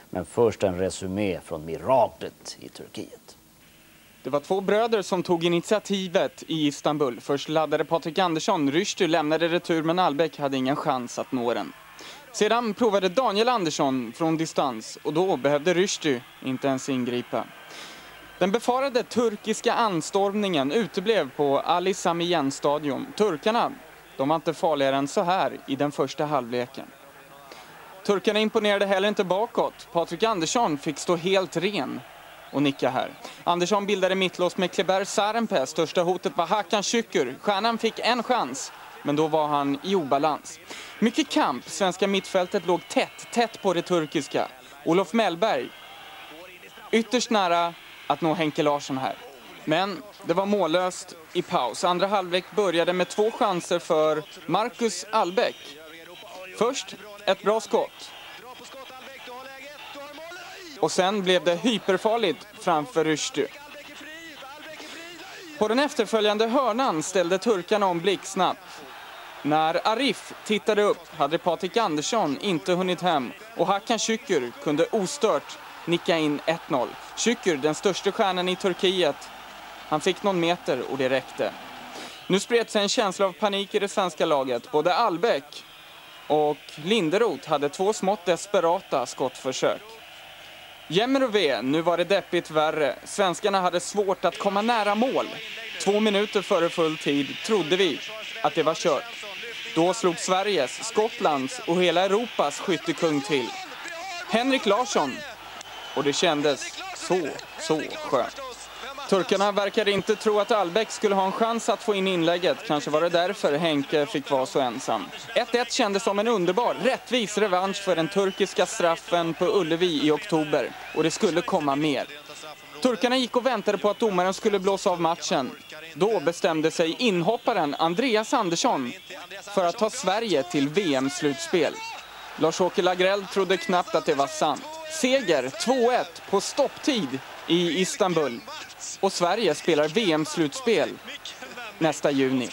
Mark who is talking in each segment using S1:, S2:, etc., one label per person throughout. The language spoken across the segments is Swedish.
S1: Men först en resumé från miraklet i Turkiet.
S2: Det var två bröder som tog initiativet i Istanbul. Först laddade Patrik Andersson, Rüştü lämnade retur men Albeck hade ingen chans att nå den. Sedan provade Daniel Andersson från distans och då behövde Rüştü inte ens ingripa. Den befarade turkiska anstormningen uteblev på Ali Sami Yen-stadion. Turkarna, de var inte farligare än så här i den första halvleken. Turkarna imponerade heller inte bakåt. Patrik Andersson fick stå helt ren och nicka här. Andersson bildade mittlås med Kleber Sarenpää. Största hotet var Hakan Şükür. Stjärnan fick en chans, men då var han i obalans. Mycket kamp. Svenska mittfältet låg tätt på det turkiska. Olof Mellberg ytterst nära att nå Henke Larsson här. Men det var mållöst i paus. Andra halvlek började med 2 chanser för Marcus Albeck. Först ett bra skott. Och sen blev det hyperfarligt framför Rüştü. På den efterföljande hörnan ställde turkarna om blixtsnabbt. När Arif tittade upp hade Patrik Andersson inte hunnit hem och Hakan Şükür kunde ostört nicka in 1-0. Şükür, den största stjärnan i Turkiet, han fick någon meter och det räckte. Nu spred sig en känsla av panik i det svenska laget. Både Albeck och Linderoth hade 2 smått desperata skottförsök. Jämmer och ve, nu var det deppigt värre. Svenskarna hade svårt att komma nära mål. 2 minuter före full tid trodde vi att det var kört. Då slog Sveriges, Skottlands och hela Europas skyttekung till. Henrik Larsson. Och det kändes så skönt. Turkarna verkade inte tro att Albeck skulle ha en chans att få in inlägget. Kanske var det därför Henke fick vara så ensam. 1-1 kändes som en underbar, rättvis revansch för den turkiska straffen på Ullevi i oktober. Och det skulle komma mer. Turkarna gick och väntade på att domaren skulle blåsa av matchen. Då bestämde sig inhopparen Andreas Andersson för att ta Sverige till VM-slutspel. Lars-Åke Lagrell trodde knappt att det var sant. Seger 2-1 på stopptid i Istanbul. Och Sverige spelar VM-slutspel nästa juni.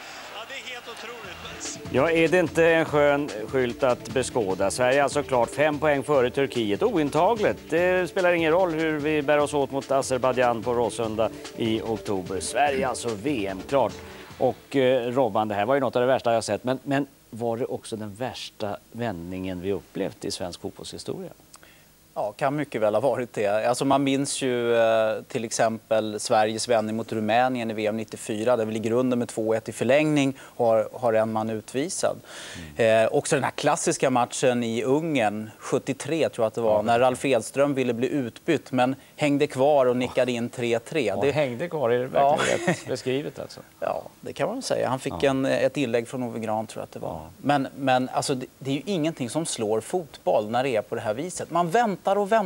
S1: Ja, är det inte en skön skylt att beskåda? Sverige är alltså klart 5 poäng före Turkiet. Ointagligt. Det spelar ingen roll hur vi bär oss åt mot Azerbaijan på Råsunda i oktober. Sverige är alltså VM-klart. Och Robban, det här var ju något av det värsta jag sett. Men var det också den värsta vändningen vi upplevt i svensk fotbollshistoria?
S3: Ja, kan mycket väl ha varit det. Alltså man minns ju till exempel Sveriges vändning mot Rumänien i VM 94 där vi ligger under med 2-1 i förlängning har en man utvisad. Också den här klassiska matchen i Ungern 73 tror jag att det var när Ralf Edström ville bli utbytt men hängde kvar och nickade in 3-3.
S1: Det hängde kvar, är det verkligen rätt beskrivet alltså?
S3: Ja, det kan man säga. Han fick ett inlägg från Ove Grahn tror jag att det var. Men alltså, det är ju ingenting som slår fotboll när det är på det här viset. Man väntar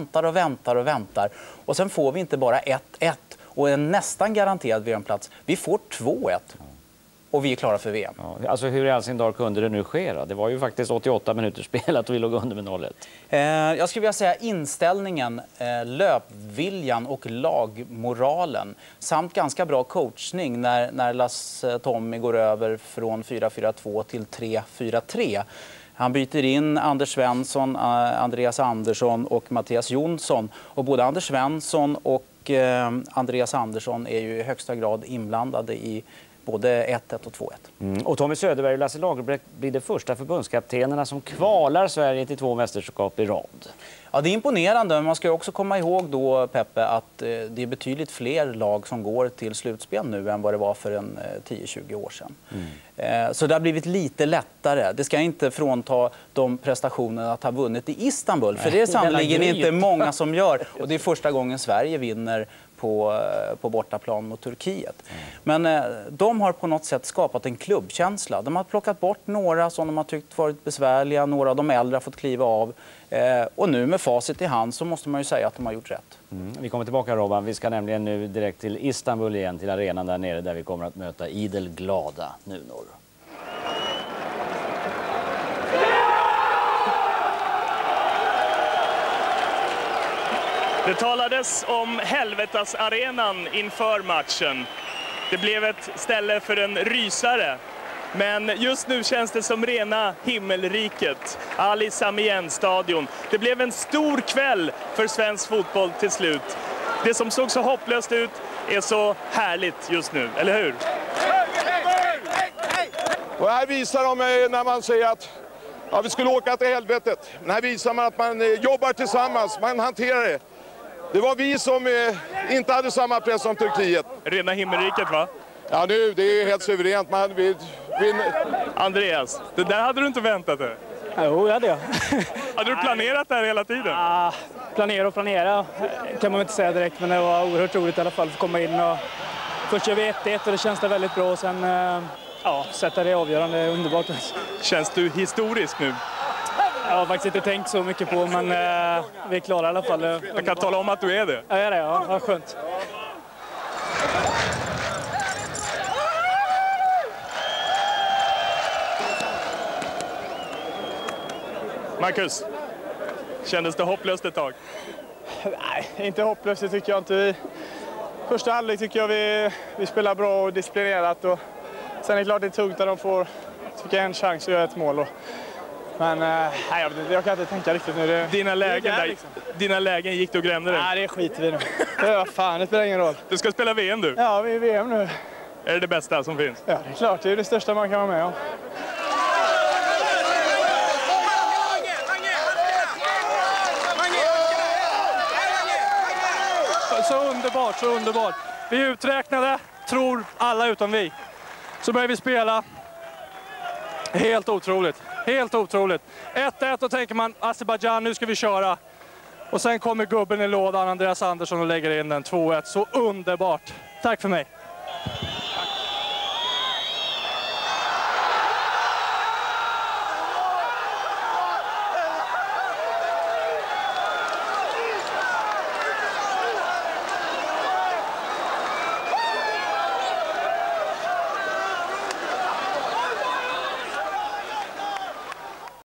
S3: och sen får vi inte bara 1-1 och en nästan garanterad VM-plats. Vi får 2-1 och vi är klara för VM.
S1: Ja, alltså hur i all sin dag kunde det nu ske då? Det var ju faktiskt 88 minuter spelat och vi låg under med 0-1.
S3: Jag skulle vilja säga inställningen, löpviljan och lagmoralen samt ganska bra coachning när Lasse Tommy går över från 4-4-2 till 3-4-3. Han byter in Anders Svensson, Andreas Andersson och Mattias Jonsson. Och både Anders Svensson och Andreas Andersson är ju i högsta grad inblandade i både 1-1 och 2-1.
S1: Och Tommy Söderberg och Lasse Lagerbäck blir de första förbundskaptenerna som kvalar Sverige till 2 mästerskap i rad.
S3: Ja, det är imponerande, men man ska också komma ihåg då, Peppe, att det är betydligt fler lag som går till slutspel nu än vad det var för en 10-20 år sedan. Så det har blivit lite lättare. Det ska inte frånta de prestationerna att ha vunnit i Istanbul, för det är sannolikt inte många som gör. Och det är första gången Sverige vinner på bortaplan mot Turkiet. Men de har på något sätt skapat en klubbkänsla. De har plockat bort några som de har tyckt varit besvärliga, några av de äldre har fått kliva av. Och nu med facit i hand så måste man ju säga att de har gjort rätt.
S1: Vi kommer tillbaka, Robban. Vi ska nämligen nu direkt till Istanbul igen, till arenan där nere där vi kommer att möta idel glada nunor.
S4: Det talades om helvetasarenan inför matchen. Det blev ett ställe för en rysare. Men just nu känns det som rena himmelriket. Ali Sami Yen-stadion. Det blev en stor kväll för svensk fotboll till slut. Det som såg så hopplöst ut är så härligt just nu, eller hur?
S5: Och här visar de när man säger att vi skulle åka till helvetet. Men här visar man att man jobbar tillsammans, man hanterar det. Det var vi som inte hade samma press som Turkiet.
S4: Rena himmelriket, va?
S5: Ja, nu, det är helt suveränt.
S4: Andreas, det där hade du inte väntat dig?
S6: Jo, det hade jag.
S4: Hade du planerat det här hela tiden?
S6: Ja, planera kan man inte säga direkt, men det var oerhört roligt i alla fall att komma in. Och först gör vi 1-1 och det känns det väldigt bra, och sen sätta det avgörande, är underbart.
S4: Känns du historisk nu?
S6: Jag har faktiskt inte tänkt så mycket på, men vi är klara i alla fall.
S4: Jag kan tala om att du är det.
S6: Ja, jag är det, ja. Skönt.
S4: Marcus, kändes det hopplöst ett tag?
S6: Nej, inte hopplöst, det tycker jag inte. Första halvlek tycker jag vi spelar bra och disciplinerat. Och sen är det klart det är tungt när de får en chans att göra ett mål. Men jag kan inte tänka riktigt nu.
S4: Dina lägen gick du och grämde dig?
S6: Nej, det skiter vi nu. Det spelar ingen roll.
S4: Du ska spela VM du?
S6: Ja, vi är VM nu.
S4: Är det det bästa som finns?
S6: Ja, det är klart. Det är det största man kan vara med om. Så underbart. Vi är uträknade, tror alla utom vi. Så börjar vi spela. Helt otroligt. 1-1, och tänker man, Azerbaijan, nu ska vi köra. Och sen kommer gubben i lådan, Andreas Andersson, och lägger in den 2-1. Så underbart. Tack för mig.